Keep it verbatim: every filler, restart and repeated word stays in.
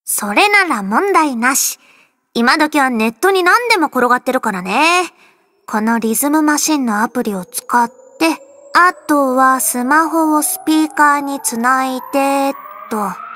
それなら問題なし。今時はネットに何でも転がってるからね。このリズムマシンのアプリを使って、あとはスマホをスピーカーにつないで、と。